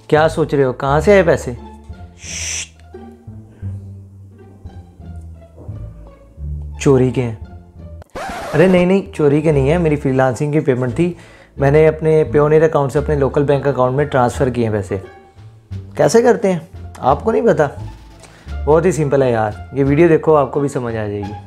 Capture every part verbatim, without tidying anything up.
क्या सोच रहे हो, कहाँ से आए पैसे? चोरी के हैं? अरे नहीं नहीं, चोरी के नहीं है, मेरी फ्रीलांसिंग की पेमेंट थी। मैंने अपने पेयोनियर अकाउंट से अपने लोकल बैंक अकाउंट में ट्रांसफ़र किए हैं पैसे। कैसे करते हैं आपको नहीं पता? बहुत ही सिंपल है यार, ये वीडियो देखो आपको भी समझ आ जाएगी।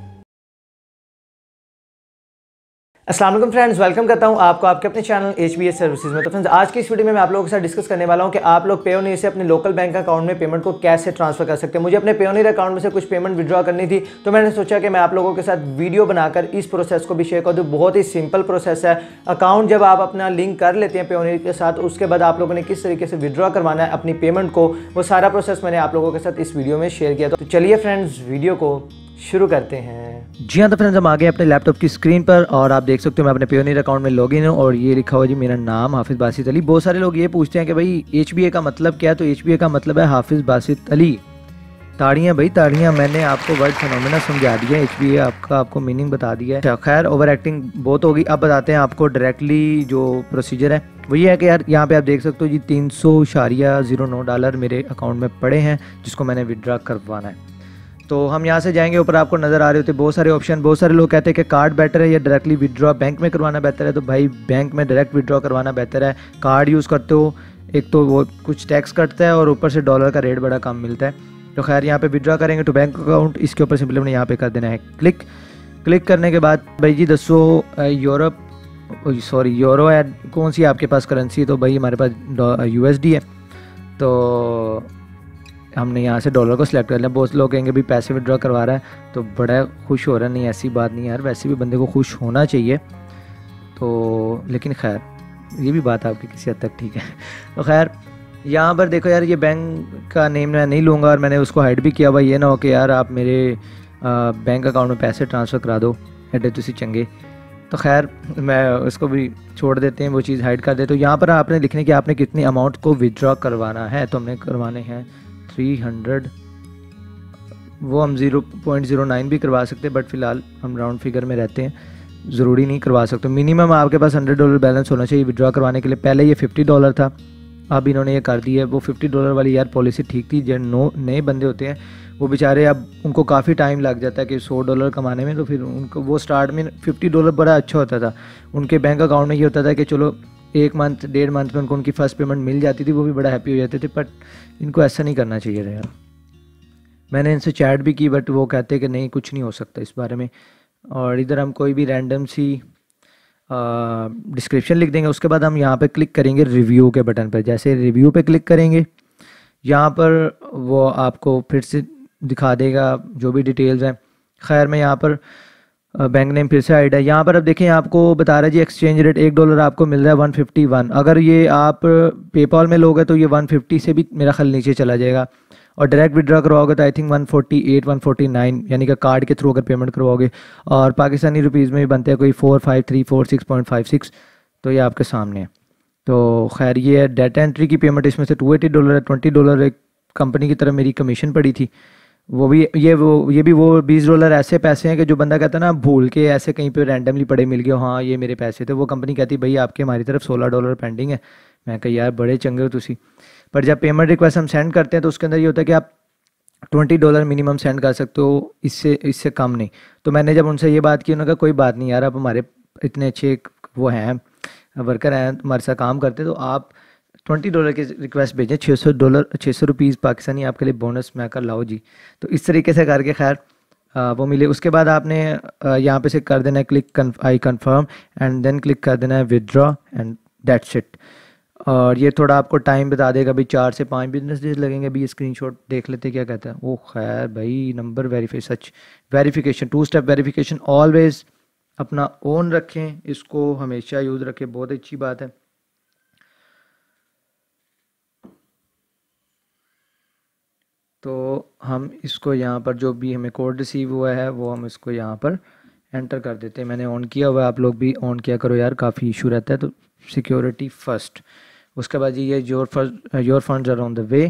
अस्सलाम वालेकुम फ्रेंड्स, वेलकम करता हूं आपको आपके अपने channel H B S services में। तो फ्रेंड्स, आज की इस वीडियो में मैं आप लोगों के साथ डिस्कस करने वाला हूं कि आप लोग पेयोनियर से अपने लोकल बैंक अकाउंट में पेमेंट को कैसे ट्रांसफर कर सकते हैं। मुझे अपने पेयोनियर अकाउंट में से कुछ पेमेंट विड्रॉ करनी थी, तो मैंने सोचा कि मैं आप लोगों के साथ वीडियो बनाकर इस प्रोसेस को भी शेयर कर दूँ। बहुत ही सिंपल प्रोसेस है। अकाउंट जब आप अपना लिंक कर लेते हैं पेयोनियर के साथ, उसके बाद आप लोगों ने किस तरीके से विड्रॉ करवाना है अपनी पेमेंट को, वो सारा प्रोसेस मैंने आप लोगों के साथ इस वीडियो में शेयर किया। तो चलिए फ्रेंड्स, वीडियो को शुरू करते हैं। जी हाँ, तो फ्रेंड्स हम आ गए अपने लैपटॉप की स्क्रीन पर और आप देख सकते हो मैं अपने पेयोनियर अकाउंट में लॉगिन हूँ और ये लिखा हुआ जी मेरा नाम हाफिज़ बासित अली। बहुत सारे लोग ये पूछते हैं कि भाई एच बी ए का मतलब क्या है, तो एच बी ए का मतलब है हाफिज़ बासित अली। ताड़ियाँ भाई ताड़ियाँ, मैंने आपको वर्ड फिनोमेना समझा दिया, एच बी ए आपका आपको मीनिंग बता दिया है। खैर, ओवर एक्टिंग बहुत होगी। अब बताते हैं आपको डायरेक्टली जो प्रोसीजर है वो ये है कि यार यहाँ पे आप देख सकते हो जी तीन सौ इशारिया जीरो नौ डॉलर मेरे अकाउंट में पड़े हैं जिसको मैंने विड्रॉ करवाना है। तो हम यहाँ से जाएंगे, ऊपर आपको नज़र आ रहे होते बहुत सारे ऑप्शन। बहुत सारे लोग कहते हैं कि कार्ड बेटर है या डायरेक्टली विड्रॉ बैंक में करवाना बेहतर है। तो भाई बैंक में डायरेक्ट विड्रॉ करवाना बेहतर है। कार्ड यूज़ करते हो एक तो वो कुछ टैक्स कटता है और ऊपर से डॉलर का रेट बड़ा कम मिलता है। तो खैर यहाँ पे विड्रॉ करेंगे टू बैंक अकाउंट, इसके ऊपर सिंपली हमने यहाँ पे कर देना है क्लिक। क्लिक करने के बाद भाई जी दसो यूरोप सॉरी यूरो है, कौन सी आपके पास करेंसी? तो भाई हमारे पास यू एस डी है, तो हमने यहाँ से डॉलर को सिलेक्ट कर लिया। बहुत लोग कहेंगे भी पैसे विड्रॉ करवा रहा है तो बड़ा खुश हो रहा है। नहीं, ऐसी बात नहीं यार, वैसे भी बंदे को खुश होना चाहिए। तो लेकिन खैर ये भी बात आपकी किसी हद तक ठीक है। तो खैर यहाँ पर देखो यार, ये बैंक का नेम मैं नहीं लूँगा और मैंने उसको हाइड भी किया हुआ। ये ना हो कि यार आप मेरे आ, बैंक अकाउंट में पैसे ट्रांसफ़र करा दो, एडे तुसी चंगे। तो खैर मैं उसको भी छोड़ देते हैं, वो चीज़ हाइड कर देते। तो यहाँ पर आपने लिखने कि आपने कितनी अमाउंट को विड्रॉ करवाना है। तो हमने करवाने हैं थ्री हंड्रेड, वो हम ज़ीरो पॉइंट ज़ीरो नाइन भी करवा सकते हैं, बट फ़िलहाल हम राउंड फिगर में रहते हैं, ज़रूरी नहीं करवा सकते। मिनिमम आपके पास हंड्रेड डॉलर बैलेंस होना चाहिए विड्रॉ करवाने के लिए। पहले ये फिफ्टी डॉलर था, अब इन्होंने ये कर दी है। वो फिफ्टी डॉलर वाली यार पॉलिसी ठीक थी। जो नो नए बंदे होते हैं वो बेचारे अब उनको काफ़ी टाइम लग जाता है कि सौ डॉलर कमाने में, तो फिर उनको वो स्टार्ट में फिफ्टी डॉलर बड़ा अच्छा होता था। उनके बैंक अकाउंट में ये होता था कि चलो एक मंथ डेढ़ मंथ में उनको उनकी फ़र्स्ट पेमेंट मिल जाती थी, वो भी बड़ा हैप्पी हो जाते थे। बट इनको ऐसा नहीं करना चाहिए था यार। मैंने इनसे चैट भी की बट वो कहते हैं कि नहीं, कुछ नहीं हो सकता इस बारे में। और इधर हम कोई भी रैंडम सी डिस्क्रिप्शन लिख देंगे। उसके बाद हम यहाँ पे क्लिक करेंगे रिव्यू के बटन पर। जैसे रिव्यू पे क्लिक करेंगे, यहाँ पर वो आपको फिर से दिखा देगा जो भी डिटेल्स हैं। खैर मैं यहाँ पर बैंक नेम फिर से हाइड है। यहाँ पर अब देखें आपको बता रहा है जी एक्सचेंज रेट एक डॉलर आपको मिल रहा है वन फिफ्टी वन। अगर ये आप पेपॉल में लोगे तो ये वन फिफ्टी से भी मेरा ख्याल नीचे चला जाएगा। और डायरेक्ट विड्रॉ करवाओगे तो I think one forty eight one forty nine, यानी कि कार्ड के थ्रू अगर पेमेंट करवाओगे। और पाकिस्तानी रुपीज़ में भी बनते हैं कोई four five three four six point five six. तो ये आपके सामने है। तो खैर ये डाटा एंट्री की पेमेंट, इसमें से टू एटी डॉलर है। ट्वेंटी डॉलर एक कंपनी की तरफ मेरी कमीशन पड़ी थी। वो भी ये वो ये भी वो बीस डॉलर ऐसे पैसे हैं कि जो बंदा कहता है ना भूल के ऐसे कहीं पे रैंडमली पड़े मिल गए, हाँ ये मेरे पैसे थे, वो कंपनी कहती भाई आपके हमारी तरफ सोलह डॉलर पेंडिंग है। मैं कहा यार बड़े चंगे हो तुसी। पर जब पेमेंट रिक्वेस्ट हम सेंड करते हैं तो उसके अंदर ये होता है कि आप ट्वेंटी डॉलर मिनिमम सेंड कर सकते हो, इससे इससे कम नहीं। तो मैंने जब उनसे ये बात की, उन्होंने कहा कोई बात नहीं यार, आप हमारे इतने अच्छे वो हैं वर्कर हैं, हमारे साथ काम करते, तो आप ट्वेंटी डॉलर की रिक्वेस्ट भेजें, छः सौ डॉलर छः सौ रुपीज़ पाकिस्तानी आपके लिए बोनस। मैं कर लाओ जी। तो इस तरीके से करके खैर वो मिले। उसके बाद आपने यहाँ पे से कर देना है click I confirm and then click कर देना है विदड्रॉ एंड दैट्स इट। और ये थोड़ा आपको टाइम बता देगा भी चार से पाँच बिजनेस डेज लगेंगे। अभी ये स्क्रीनशॉट देख लेते क्या कहता है। ओ खैर भाई number verify such verification two step verification always अपना ओन रखें, इसको हमेशा यूज़ रखें, बहुत अच्छी बात है। तो हम इसको यहाँ पर जो भी हमें कोड रिसीव हुआ है वो हम इसको यहाँ पर एंटर कर देते हैं। मैंने ऑन किया हुआ है, आप लोग भी ऑन किया करो यार, काफ़ी इशू रहता है। तो सिक्योरिटी फर्स्ट। उसके बाद ये your first your funds are on the way.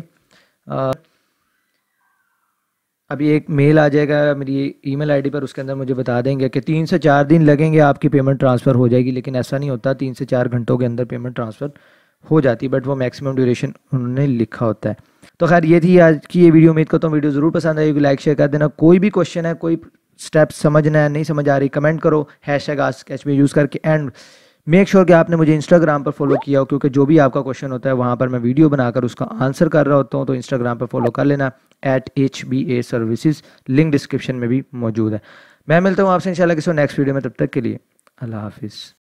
अभी एक मेल आ जाएगा मेरी ईमेल आईडी पर, उसके अंदर मुझे बता देंगे कि तीन से चार दिन लगेंगे आपकी पेमेंट ट्रांसफ़र हो जाएगी। लेकिन ऐसा नहीं होता, तीन से चार घंटों के अंदर पेमेंट ट्रांसफ़र हो जाती है, बट वो मैक्सिमम ड्यूरेशन उन्होंने लिखा होता है। तो खैर ये थी आज की ये वीडियो। उम्मीद करता हूँ वीडियो ज़रूर पसंद आएगी, लाइक शेयर कर देना। कोई भी क्वेश्चन है, कोई स्टेप समझना है, नहीं समझ आ रही, कमेंट करो hashtag ask H B use करके। एंड मेक श्योर कि आपने मुझे इंस्टाग्राम पर फॉलो किया हो, क्योंकि जो भी आपका क्वेश्चन होता है वहाँ पर मैं वीडियो बनाकर उसका आंसर कर रहा होता हूँ। तो इंस्टाग्राम पर फॉलो कर लेना at H B A services, link description में भी मौजूद है। मैं मिलता हूँ आपसे इंशाल्लाह किसी नेक्स्ट वीडियो में, तब तक के लिए अल्लाह हाफिज़।